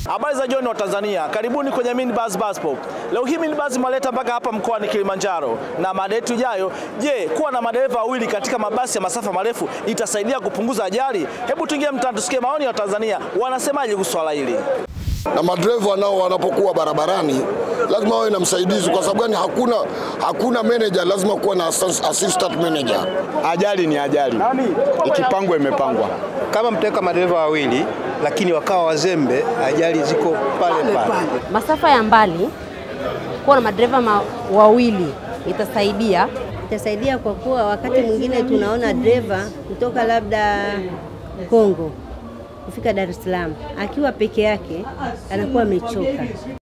Habari za jioni wa Tanzania. Karibuni kwenye Minibus Bus Pop. Leo hii Minibus maleta mpaka hapa mkoani Kilimanjaro. Na mada yetu ijayo, je, kuwa na madereva wawili katika mabasi ya masafa marefu itasaidia kupunguza ajali? Hebu tuingie mtaani tusikie maoni ya Tanzania wanasemaje kuhusu swala hili. Na madereva nao wanapokuwa barabarani lazima wawe na msaidizi, kwa sababu gani? Hakuna manager, lazima kuwa na assistant manager. Ajali ni ajali, ikipangwa imepangwa. Kama mtaweka madereva wawili lakini wakawa wazembe, ajali ziko pale pale. Masafa ya mbali kuwa na madereva wawili itasaidia kwa kuwa wakati mwingine tunaona dereva kutoka labda Kongo kufika Dar es Salaam akiwa peke yake anakuwa amechoka.